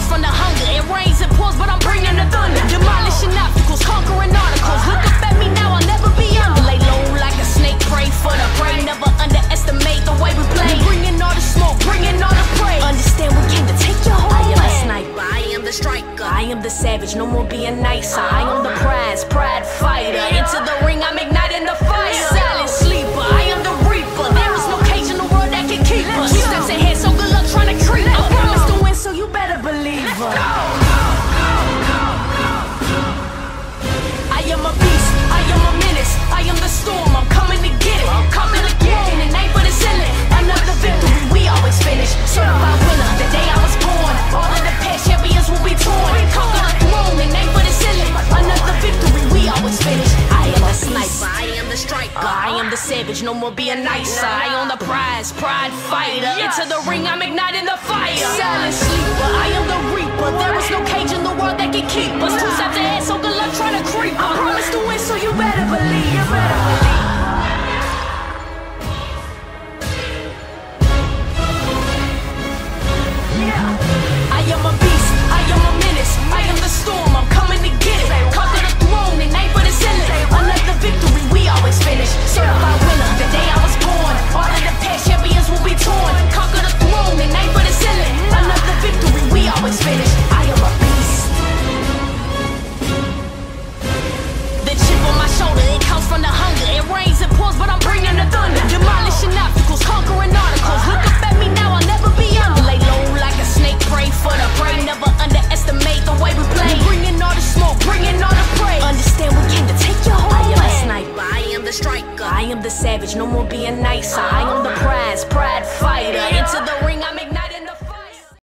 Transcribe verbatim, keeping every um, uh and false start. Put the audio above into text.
from the hunger. It rains and pours, but I'm bringing the thunder. Demolishing obstacles, conquering articles. Look up at me now, I'll never be under. Lay low like a snake, pray for the prey. Never underestimate the way we play. Bringing all the smoke, bringing all the prey. Understand we came to take your whole I am the sniper, I am the striker, I am the savage, no more being nicer. I am the prize, pride fighter. Into the ring, I'm igniting the fire. Silent sleeper, I am the reaper. There is no cage in the world that can keep us. Two steps ahead, so good luck trying to creep. I promise to win, so you better believe us. I am a beast, I am a menace, I am the storm, I'm coming to get it. Coming to get it, and ain't for the ceiling. Another victory, we always finish. Certified winner, the day I was born. All of the past champions will be torn. Conquer the throne, and ain't for the ceiling. Another victory, we always finish. I am a sniper, I am the striker, I am the savage, no more being nicer. I own the prize, pride fighter. Into the ring, I'm igniting the fire. Silent sleeper, I am the reaper. There is no cage in the world that can keep us. Two steps ahead, so good luck trying to creep. I promise to win, so you better believe. You better believe. I am a beast, I am a menace, I am the storm, I'm coming to get it. Conquer the throne and aim for the ceiling. Another victory, we always finish. Certified winner, the day I was born. All of the past champions will be torn. Conquer the throne and aim for the ceiling. Another victory, we always finish. I am a beast. The chip on my shoulder, it comes from the hunger. It rains and pours, but I'm bringing the thunder. Demolishing obstacles, conquering articles. Look up at me now, I'll never be under. Lay low like a snake, pray for the prey. Never underestimate the way we play. Bringing all the smoke, bringing all the prey. Understand we came to take your whole I am a sniper, I am the striker, I am the savage, no more being nicer. I am the prize, pride fighter. Into the ring, I'm igniting.